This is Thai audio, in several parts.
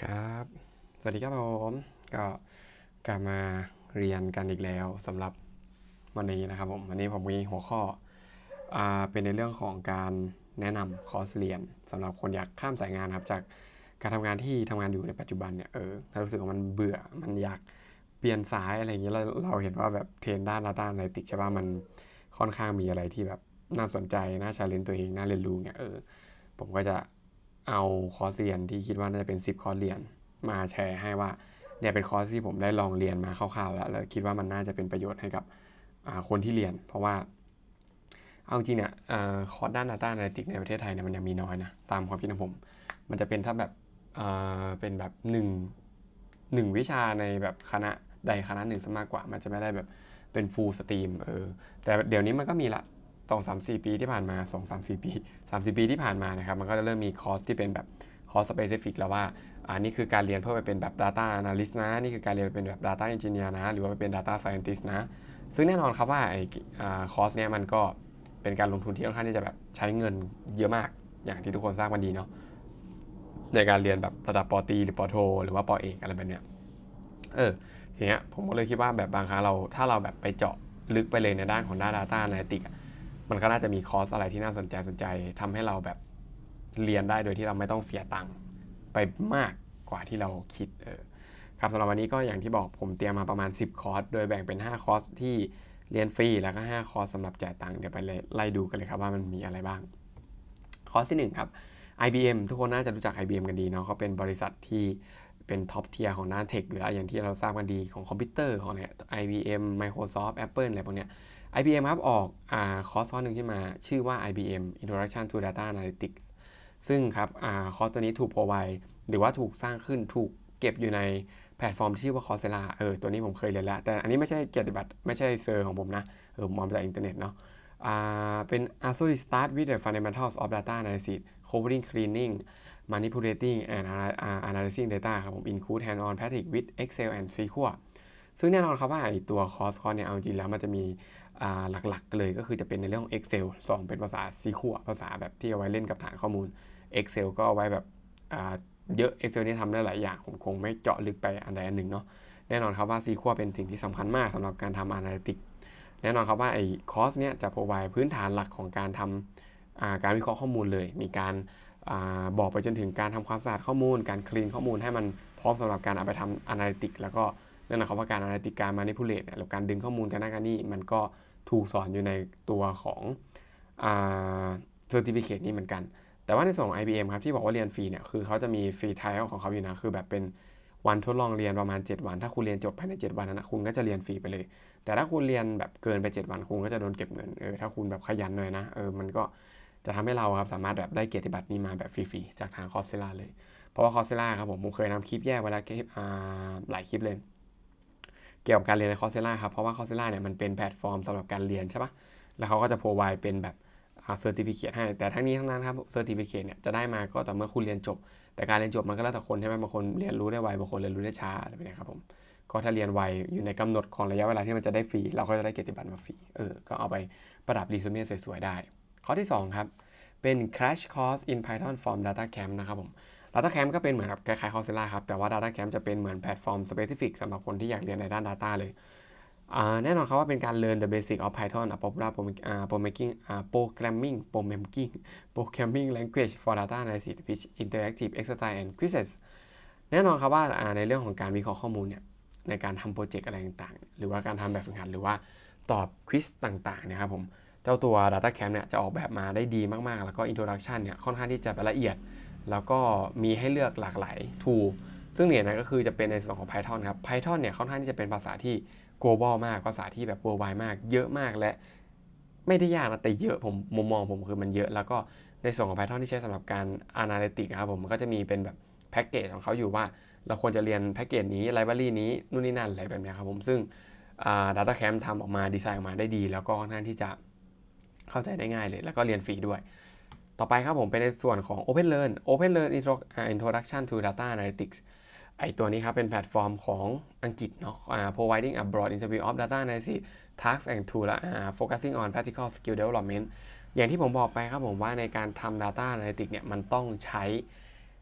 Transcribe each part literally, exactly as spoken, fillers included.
ครับสวัสดีครับผมก็กลับมาเรียนกันอีกแล้วสำหรับวันนี้นะครับผมวันนี้ผมมีหัวข้ออ่าเป็นในเรื่องของการแนะนำคอร์สเรียนสำหรับคนอยากข้ามสายงานครับจากการทำงานที่ทำงานอยู่ในปัจจุบันเนี่ยเออถ้ารู้สึกว่ามันเบื่อมันอยากเปลี่ยนสายอะไรอย่างเงี้ยเราเราเห็นว่าแบบเทรนด้าน Data Analytics ใช่ป่ะมันค่อนข้างมีอะไรที่แบบน่าสนใจน่า challenge ตัวเองน่าเรียนรู้เนี่ยเออผมก็จะเอาคอร์สเรียนที่คิดว่าน่าจะเป็นสิบคอร์สเรียนมาแชร์ให้ว่าเนี่ยเป็นคอร์สที่ผมได้ลองเรียนมาคร่าวๆแล้วแล้วคิดว่ามันน่าจะเป็นประโยชน์ให้กับคนที่เรียนเพราะว่าเอาจริงเนี่ยคอร์สด้าน Data Analytics ในประเทศไทยเนี่ยมันยังมีน้อยนะตามความคิดของผมมันจะเป็นถ้าแบบเป็นแบบหนึ่งหนึ่งวิชาในแบบคณะใดคณะหนึ่งซะมากกว่ามันจะไม่ได้แบบเป็น full stream เออแต่เดี๋ยวนี้มันก็มีละสองสามสี่ปีที่ผ่านมาสองสามสี่ปีสามสี่ปีที่ผ่านมานะครับมันก็จะเริ่มมีคอร์สที่เป็นแบบคอร์ส specific แล้วว่าอันนี้คือการเรียนเพื่อไปเป็นแบบ data analyst นะนี่คือการเรียนไปเป็นแบบ data engineer นะหรือว่าไปเป็น data scientist นะซึ่งแน่นอนครับว่าไอ้คอร์สเนี้ยมันก็เป็นการลงทุนที่ค่อนข้างที่จะแบบใช้เงินเยอะมากอย่างที่ทุกคนทราบกันดีเนาะในการเรียนแบบระดับปตรีหรือปโทหรือว่าปเอกอะไรแบบเนี้ยเออทีเนี้ยผมก็เลยคิดว่าแบบบางครั้งเราถ้าเราแบบไปเจาะลึกไปเลยในด้านของด้าน data analytics มันก็น่าจะมีคอร์สอะไรที่น่าสนใจสนใจทำให้เราแบบเรียนได้โดยที่เราไม่ต้องเสียตังค์ไปมากกว่าที่เราคิดเออครับสำหรับวันนี้ก็อย่างที่บอกผมเตรียมมาประมาณสิบคอร์สโดยแบ่งเป็นห้าคอร์สที่เรียนฟรีแล้วก็ห้าคอร์สสำหรับจ่ายตังค์เดี๋ยวไปไล่ดูกันเลยครับว่ามันมีอะไรบ้างคอร์สที่หนึ่งครับ ไอ บี เอ็ม ทุกคนน่าจะรู้จัก ไอ บี เอ็ม กันดีเนาะเขาเป็นบริษัทที่เป็นท็อปเทียร์ของด้านเทคอยู่แล้วอย่างที่เราทราบกันดีของคอมพิวเตอร์ของเนี่ย ไอ บี เอ็ม Microsoft Apple อะไรพวกเนี้ย ไอ บี เอ็ม ครับออกอ่าคอร์สคอร์สหนึ่งที่มาชื่อว่า ไอ บี เอ็ม Introduction to Data Analytics ซึ่งครับอ่าคอร์สตัวนี้ถูก provide หรือว่าถูกสร้างขึ้นถูกเก็บอยู่ในแพลตฟอร์มที่ชื่อว่า Coursera เออตัวนี้ผมเคยเรียนแล้วแต่อันนี้ไม่ใช่เกียรติบัตรไม่ใช่เซอร์ของผมนะเออผมเอามาจากอินเทอร์เน็ตเนาะอ่าเป็น Absolutely Start with the Fundamentals of Data Analysis Covering Cleaning Manipulating and Analyzing Data ครับผม Include Hand-on Practice with Excel and เอส คิว แอล ซึ่งแน่นอนครับว่าไอตัวคอร์สคอร์สเนี่ยเอาจริงแล้วมันจะมีหลักๆเลยก็คือจะเป็นในเรื่องของ Excel สองเป็นภาษา เอส คิว แอล ภาษาแบบที่เอาไว้เล่นกับฐานข้อมูล Excel ก็เอาไว้แบบเยอะ Excel นี่ทำได้หลายอย่างผมคงไม่เจาะลึกไปอันใดอันหนึ่งเนาะแน่นอนครับว่า เอส คิว แอล เป็นสิ่งที่สำคัญมากสำหรับการทำ Analytics แน่นอนครับว่าไอ้คอร์สเนี่ยจะ provide พื้นฐานหลักของการทำการวิเคราะห์ข้อมูลเลยมีการบอกไปจนถึงการทำความสะอาดข้อมูลการคลีนข้อมูลให้มันพร้อมสำหรับการเอาไปทำ Analytics แล้วก็นั่นนะครับว่าการ Analytics การ Manipulate เนี่ยหรือการดึงข้อมูลกันนั่นกันนี่มันก็ถูกสอนอยู่ในตัวของอ่า Certificate นี้เหมือนกันแต่ว่าในส่วนของ ไอ บี เอ็ม ครับที่บอกว่าเรียนฟรีเนี่ยคือเขาจะมีฟรีไทล์ของเขาอยู่นะคือแบบเป็นวันทดลองเรียนประมาณเจ็ดวันถ้าคุณเรียนจบภายในเจ็ดวันนั้นนะคุณก็จะเรียนฟรีไปเลยแต่ถ้าคุณเรียนแบบเกินไปเจ็ดวันคุณก็จะโดนเก็บเงินเออถ้าคุณแบบขยันหน่อยนะเออมันก็จะทำให้เราครับสามารถแบบได้เกียรติบัตรนี้มาแบบฟรีๆจากทาง Coursera เลยเพราะว่า Coursera ครับผมผมเคยนำคลิปแยกไว้แล้วหลายคลิปเลยเกี่ยวกับการเรียนใน Coursera ครับเพราะว่า Coursera เนี่ยมันเป็นแพลตฟอร์มสำหรับการเรียนใช่ปะแล้วเขาก็จะ provide เป็นแบบเซอร์ติฟิเคทให้แต่ทั้งนี้ทั้งนั้นครับเซอร์ติฟิเคทเนี่ยจะได้มาก็ต่อเมื่อคุณเรียนจบแต่การเรียนจบมันก็แล้วแต่คนใช่ไหมบางคนเรียนรู้ได้ไวบางคนเรียนรู้ได้ช้าอะไรแบบนี้ครับผมก็ถ้าเรียนไวอยู่ในกำหนดของระยะเวลาที่มันจะได้ฟรีเราก็จะได้เกียรติบัตรมาฟรีเออก็เอาไปประดับรีซูเม่สวยๆได้ข้อที่สองครับเป็น Crash Course in Python from Data Camp นะครับผม Data Camp ก็เป็นเหมือนกับคล้ายๆ Coursera ครับแต่ว่า Data Camp จะเป็นเหมือนแพลตฟอร์ม specific สำหรับคนที่อยากเรียนในด้าน Data เลยแน่นอนครับว่าเป็นการ learn the basic of Python a popular programming programming programming programming language for data analysis with interactive exercise and quizzes แน่นอนครับว่าในเรื่องของการวิเคราะห์ข้อมูลเนี่ยในการทำโปรเจกต์อะไรต่างๆหรือว่าการทำแบบฝึกหัดหรือว่าตอบควิซต่างๆนะครับผมเจ้าตัว Data Camp เนี่ยจะออกแบบมาได้ดีมากๆแล้วก็ introduction เนี่ยค่อนข้างที่จะละเอียดแล้วก็มีให้เลือกหลากหลาย tool ซึ่งเนี่ยนะก็คือจะเป็นในส่วนของ Python ครับ Python เนี่ยค่อนข้างที่จะเป็นภาษาที่ global มากภาษาที่แบบ worldwide มากเยอะมากและไม่ได้ยากนะแต่เยอะผมมุมมองผมคือมันเยอะแล้วก็ในส่วนของ Python ที่ใช้สำหรับการ Analytics นะครับผมมันก็จะมีเป็นแบบแพ็กเกจของเขาอยู่ว่าเราควรจะเรียนแพ็กเกจนี้ไลบรารีนี้นู่นนี่นั่นอะไรแบบนี้ครับผมซึ่ง Data Camp ทำออกมาดีไซน์ออกมาได้ดีแล้วก็ค่อนข้างที่จะเข้าใจได้ง่ายเลยแล้วก็เรียนฟรีด้วยต่อไปครับผมเป็นในส่วนของ OpenLearn OpenLearn Introduction to Data Analytics ไอตัวนี้ครับเป็นแพลตฟอร์มของอังกฤษเนาะ providing a broad interview of data analysis tasks and tools และ focusing on practical skill development อย่างที่ผมบอกไปครับผมว่าในการทำ data analytics เนี่ยมันต้องใช้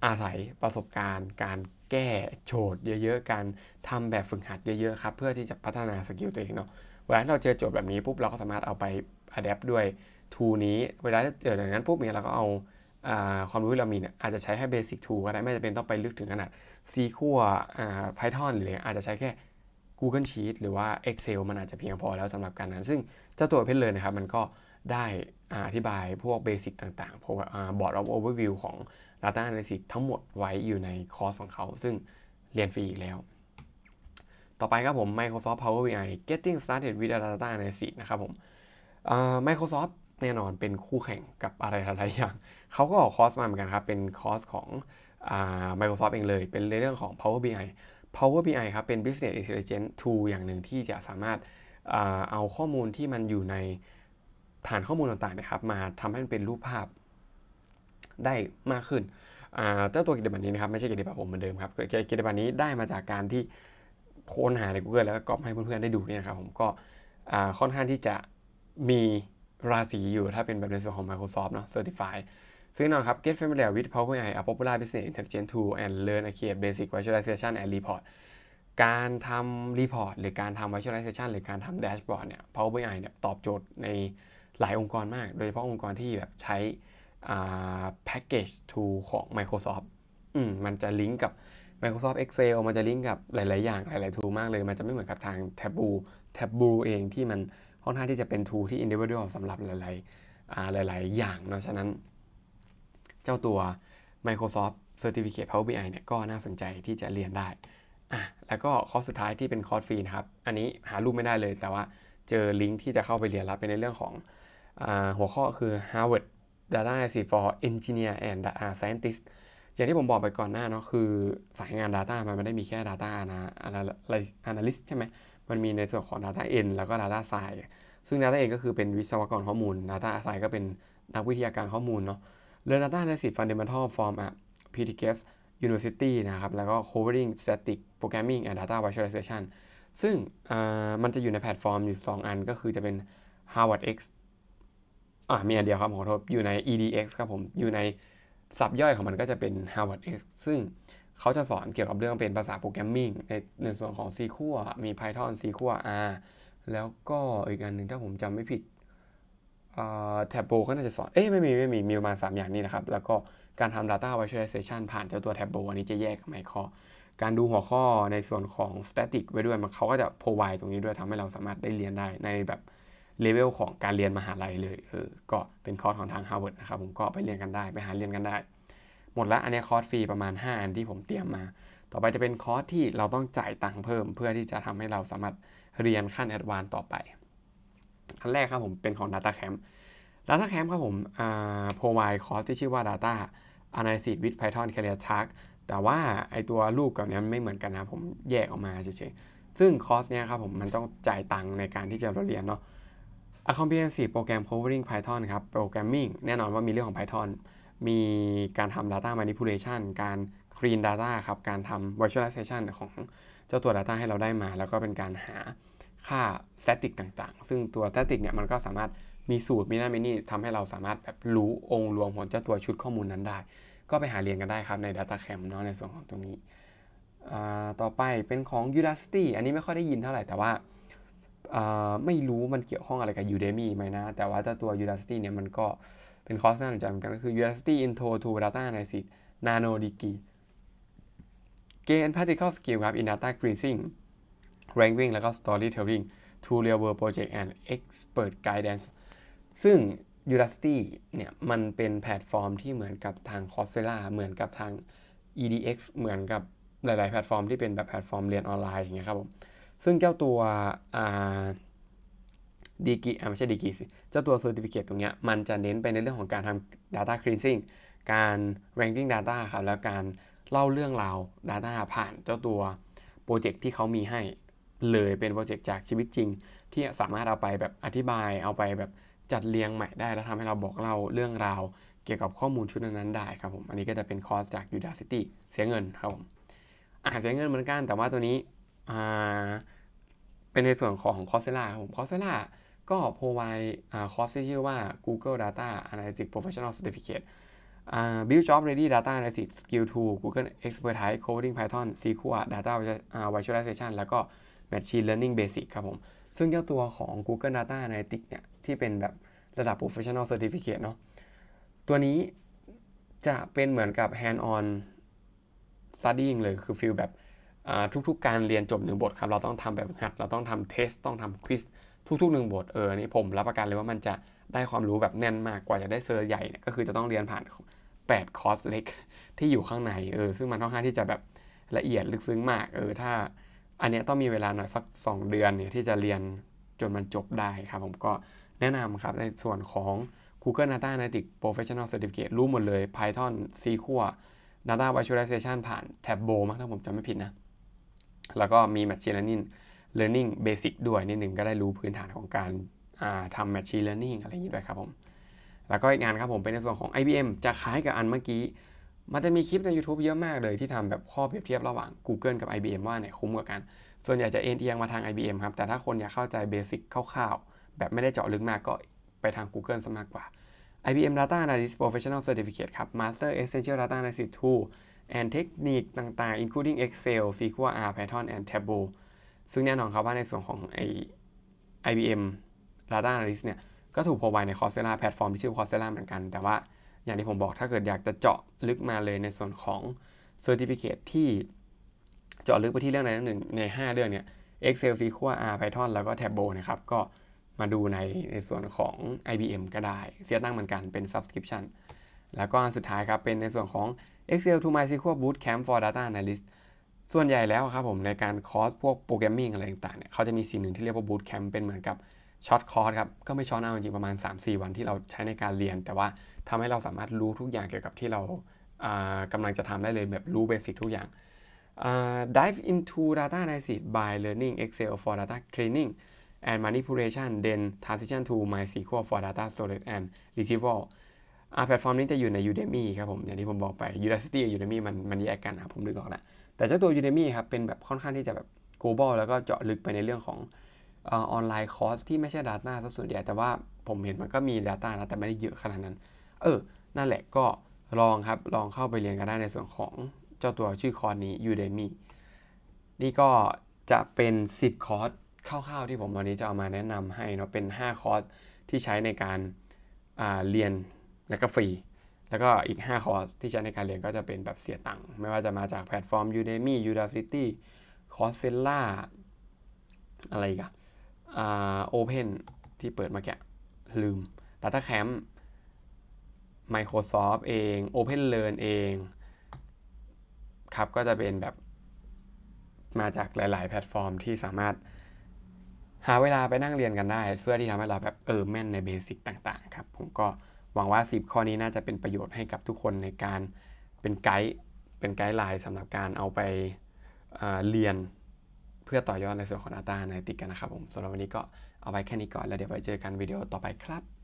อาศัยประสบการณ์การแก้โจทย์เยอะๆการทำแบบฝึกหัดเยอะๆครับเพื่อที่จะพัฒนาสกิลตัวเองเนาะเวลาเราเจอโจทย์แบบนี้ปุ๊บเราก็สามารถเอาไป adapt ด้วย tool นี้เวลาเจออย่างนั้นปุ๊บเนี่ยเราก็เอาความรู้ที่เรามีเนี่ยอาจจะใช้แค่ basic tool ก็ได้ไม่จำเป็นต้องไปลึกถึงขนาด ซี คิว แอล Python หรืออาจจะใช้แค่ Google Sheet หรือว่า Excel มันอาจจะเพียงพอแล้วสำหรับการนั้นซึ่งเจ้าตัวเพชรเลยนะครับมันก็ได้อธิบายพวกเบสิกต่างๆพวก Board of Overview ของ Data Analysis ทั้งหมดไว้อยู่ในคอร์สของเขาซึ่งเรียนฟรีอีกแล้วต่อไปครับผม Microsoft Power บี ไอ Getting Started with Data Analysis นะครับผม Microsoft แน่นอนเป็นคู่แข่งกับอะไรหลายอย่างเขาก็ออกคอร์สมาเหมือนกันครับเป็นคอร์สของ Microsoft เองเลยเป็นเรื่องของ Power บี ไอ Power บี ไอ ครับเป็น Business Intelligence Tool อย่างหนึ่งที่จะสามารถเอาข้อมูลที่มันอยู่ในฐานข้อมูลต่างๆนะครับมาทำให้มันเป็นรูปภาพได้มากขึ้นเจ้าตัวกิจบัตรนี้นะครับไม่ใช่กิจบัตรผมเหมือนเดิมครับกิจบัตรนี้ได้มาจากการที่ค้นหาใน Google แล้วก็ก๊อปให้เพื่อนๆได้ดูเนี่ยครับผมก็ค่อนข้างที่จะมีราศีอยู่ถ้าเป็นแบบในส่วนของ Microsoft เนาะ Certified ซึ่งนอนครับ Get familiar with Power บี ไอ a popular business intelligence tool and learn a create basic visualization and report การทำ report หรือการทำ visualization หรือการทำ dashboard เนี่ย Power บี ไอ เนี่ยตอบโจทย์ในหลายองค์กรมากโดยเฉพาะองค์กรที่แบบใช้ package tool ของ Microsoft อืมมันจะลิงก์กับ Microsoft Excel มันจะลิงก์กับหลายๆอย่างหลายๆ tool มากเลยมันจะไม่เหมือนกับทาง Tableau Tableau เองที่มันค่อนข้างที่จะเป็น tool ที่ individual สำหรับหลายๆหลายๆอย่างเนาะฉะนั้นเจ้าตัว Microsoft Certificate Power บี ไอ เนี่ยก็น่าสนใจที่จะเรียนได้อ่ะแล้วก็คอร์สสุดท้ายที่เป็นคอร์สฟรีนะครับอันนี้หารูปไม่ได้เลยแต่ว่าเจอลิงก์ที่จะเข้าไปเรียนรับเป็นในเรื่องของอ่าหัวข้อคือ Harvard Data Analysis for Engineer and Data Scientist อย่างที่ผมบอกไปก่อนหน้าเนาะคือสายงาน Data มันไม่ได้มีแค่ Data Analyst ใช่ไหมมันมีในส่วนของ Data N แล้วก็ Data Science ซึ่ง Data N ก็คือเป็นวิศวกรข้อมูล Data Science ก็เป็นนักวิทยาการข้อมูลเนาะ Learn Data Analysis Fundamental from a พี ที เค เอส University นะครับแล้วก็ Covering Static Programming and Data Visualization ซึ่งมันจะอยู่ในแพลตฟอร์มอยู่สองอันก็คือจะเป็น Harvard X อ่ามีอันเดียวครับขอโทษอยู่ใน อี ดี เอ็กซ์ ครับผมอยู่ในซับย่อยของมันก็จะเป็น Harvard X ซึ่งเขาจะสอนเกี่ยวกับเรื่องเป็นภาษาโปรแกรมมิ่งในในส่วนของ ซี คิว แอล มี Python ซี คิว แอล R แล้วก็อีกอันหนึ่งถ้าผมจำไม่ผิดแท็บโบก็น่าจะสอนเอ๊ะไม่มีไม่มีมีประมาณสามอย่างนี้นะครับแล้วก็การทำ data visualization ผ่านเจ้าตัวแท็บโบอันนี้จะแยกกับไมคอการดูหัวข้อในส่วนของ static ไว้ด้วยมันเขาก็จะ provide ตรงนี้ด้วยทำให้เราสามารถได้เรียนได้ในแบบเลเวลของการเรียนมหาลัยเลยเออก็เป็นคอร์สของทาง Harvard นะครับผมก็ไปเรียนกันได้ไปหาเรียนกันได้หมดแล้วอันนี้คอร์สฟรีประมาณห้าอันที่ผมเตรียมมาต่อไปจะเป็นคอร์สที่เราต้องจ่ายตังค์เพิ่มเพื่อที่จะทำให้เราสามารถเรียนขั้นแอดวานซ์ต่อไปอันแรกครับผมเป็นของ Data Camp Data Camp ครับผมอ่า provide คอร์สที่ชื่อว่า Data Analysis with Python Career Task แต่ว่าไอตัวรูปกับนี้ไม่เหมือนกันนะผมแยกออกมาเฉยๆซึ่งคอร์สเนี้ยครับผมมันต้องจ่ายตังค์ในการที่จะเรียนเนาะ A Comprehensive Program Covering Python ครับ Programming แน่นอนว่ามีเรื่องของ Python มีการทำ Data Manipulation การ Clean Data ครับการทำ Visualization ของเจ้าตัว Data ให้เราได้มาแล้วก็เป็นการหาค่า Static ต่างๆซึ่งตัว Static เนี่ยมันก็สามารถมีสูตรมีนั่นมีนี่ทำให้เราสามารถแบบรู้องค์รวมของเจ้าตัวชุดข้อมูลนั้นได้ก็ไปหาเรียนกันได้ครับใน Data Camp เนาะในส่วนของตรงนี้ต่อไปเป็นของ Udacity อันนี้ไม่ค่อยได้ยินเท่าไหร่แต่ว่าไม่รู้มันเกี่ยวข้องอะไรกับ Udemy ไหมนะแต่ว่าเจ้าตัว Udacity เนี่ยมันก็เป็นคอร์สน่าสนใจเหมือนกันก็คือ Udacity Intro to Data Analysis Nano Degree Gain Practical Skill ครับ in Data Cleansing Ranking แล้วก็ Storytelling to Real World Project and Expert Guidance ซึ่ง Udacity เนี่ยมันเป็นแพลตฟอร์มที่เหมือนกับทาง Coursera เหมือนกับทาง อี ดี เอ็กซ์ เหมือนกับหลายๆแพลตฟอร์มที่เป็นแบบแพลตฟอร์มเรียนออนไลน์อย่างเงี้ยครับผมซึ่งเจ้าตัวดีกรีไม่ใช่ดีกรีสิเจ้าตัว Certificate ตรงเนี้ยมันจะเน้นไปในเรื่องของการทำ Data Cleansing การ Ranking Data ครับแล้วการเล่าเรื่องราว Data ผ่านเจ้าตัวโปรเจกต์ที่เขามีให้เลยเป็นโปรเจกต์จากชีวิตจริงที่สามารถเอาไปแบบอธิบายเอาไปแบบจัดเรียงใหม่ได้แล้วทำให้เราบอกเล่าเรื่องราวเกี่ยวกับข้อมูลชุดนั้นๆได้ครับผมอันนี้ก็จะเป็นคอร์สจาก Udacity เสียเงินครับผมอ่าเสียเงินเหมือนกันแต่ว่าตัวนี้อ่าเป็นในส่วนของ Coursera ครับผม Coursera ก็ provide อ่าคอร์สที่ชื่อว่า Google Data Analytics Professional Certificate Uh, build job ready data analysis skill two Google expertise coding Python ซี คิว แอล data visualization แล้วก็ machine learning basic ครับผมซึ่งเจ้าตัวของ Google Data Analytics เนี่ยที่เป็นแบบระดับ professional certificate เนาะตัวนี้จะเป็นเหมือนกับ hand on studying เลยคือฟีลแบบทุกๆการเรียนจบหนึ่งบทครับเราต้องทำแบบหัดเราต้องทำเทสต้องทำควิสทุกๆหนึ่งบทเออนี่ผมรับประกันเลยว่ามันจะได้ความรู้แบบแน่นมากกว่าจะได้เซอร์ใหญ่เนี่ยก็คือจะต้องเรียนผ่านแปดคอร์สเล็กที่อยู่ข้างในเออซึ่งมันค่อนข้างที่จะแบบละเอียดลึกซึ้งมากเออถ้าอันเนี้ยต้องมีเวลาหน่อยสักสองเดือนเนี่ยที่จะเรียนจนมันจบได้ครับผมก็แนะนำครับในส่วนของ Google Data Analytics Professional Certificate รู้หมดเลย Python ซี คิว แอล Data Visualization ผ่าน Tableau มั้งถ้าผมจำไม่ผิดนะแล้วก็มี Machine Learning Learning Basic ด้วยนิดหนึ่งก็ได้รู้พื้นฐานของการทำ Machine Learning อะไรอย่างนี้ด้วยครับผมแล้วก็อีกงานครับผมเป็นในส่วนของ ไอ บี เอ็ม จะคล้ายกับอันเมื่อกี้มันจะมีคลิปใน YouTube เยอะมากเลยที่ทำแบบข้อเปรียบเทียบระหว่าง Google กับ ไอ บี เอ็ม ว่าไหนคุ้มกว่ากันส่วนใหญ่จะเอ็นเอียงมาทาง ไอ บี เอ็ม ครับแต่ถ้าคนอยากเข้าใจเบสิกคร่าวๆแบบไม่ได้เจาะลึกมากก็ไปทาง Google ซะมากกว่า ไอ บี เอ็ม Data Analyst Professional Certificate ครับ Master Essential Data Analysis Tool and เทคนิคต่างๆ including Excel ซี คิว แอล Python and Tableau ซึ่งแน่นอนครับว่าในส่วนของไอ ไอ บี เอ็ม Data Analyst เนี่ยก็ถูก provide ใน Coursera แพลตฟอร์มที่ชื่อ Coursera เหมือนกันแต่ว่าอย่างที่ผมบอกถ้าเกิดอยากจะเจาะลึกมาเลยในส่วนของ Certificate ที่เจาะลึกไปที่เรื่องใดเรื่องหนึ่งในห้าเรื่องเนี่ย Excel ซี คิว แอล Python แล้วก็ Tableau นะครับก็มาดูในในส่วนของ ไอ บี เอ็ม ก็ได้เสียตังค์เหมือนกันเป็น Subscription แล้วก็อันสุดท้ายครับเป็นในส่วนของ Excel to MySQL Bootcamp for Data Analyst ส่วนใหญ่แล้วครับผมในการคอร์สพวกโปรแกรมมิ่งอะไรต่างๆเนี่ยเขาจะมีสิ่งหนึ่งที่เรียกว่า Bootcamp เป็นเหมือนกับช็อตคอร์สครับก็ไม่ช็อตเอาจริงๆประมาณ สามสี่ วันที่เราใช้ในการเรียนแต่ว่าทำให้เราสามารถรู้ทุกอย่างเกี่ยวกับที่เรากำลังจะทำได้เลยแบบรู้เบสิกทุกอย่าง uh, dive into data analysis by learning Excel for data cleaning and manipulation then transition to MySQL for data storage and retrieval แพลตฟอร์มนี้จะอยู่ใน Udemy ครับผมอย่างที่ผมบอกไป Udacity กับ Udemy มันมันแยกกันครับผมนึกออกแล้วแต่เจ้าตัว Udemy ครับเป็นแบบค่อนข้างที่จะแบบ global แล้วก็เจาะลึกไปในเรื่องของออนไลน์คอร์สที่ไม่ใช่ Data ซะส่วนใหญ่แต่ว่าผมเห็นมันก็มี Data นะแต่ไม่ได้เยอะขนาดนั้นเออนั่นแหละก็ลองครับลองเข้าไปเรียนกันได้ในส่วนของเจ้าตัวชื่อคอร์สนี้ Udemy นี่ก็จะเป็นสิบคอร์สคร่าวๆที่ผมวันนี้จะเอามาแนะนำให้เนาะเป็นห้าคอร์สที่ใช้ในการเรียนแล้วก็ฟรีแล้วก็อีกห้าคอร์สที่ใช้ในการเรียนก็จะเป็นแบบเสียตังค์ไม่ว่าจะมาจากแพลตฟอร์ม Udemy Udacity Coursera อะไรอีกอะอ่า Open ที่เปิดมาแกะลืม DataCamp Microsoft เอง OpenLearn เองครับก็จะเป็นแบบมาจากหลายๆแพลตฟอร์มที่สามารถหาเวลาไปนั่งเรียนกันได้เพื่อที่ทำให้เราแบบเออแม่นในเบสิกต่างๆครับผมก็หวังว่าสิบข้อนี้น่าจะเป็นประโยชน์ให้กับทุกคนในการเป็นไกด์เป็นไกด์ไลน์สำหรับการเอาไปเรียนเพื่อต่อยอดในส่วนของ Data Analytics กันนะครับผมสำหรับวันนี้ก็เอาไว้แค่นี้ก่อนแล้วเดี๋ยวไว้เจอกันวิดีโอต่อไปครับ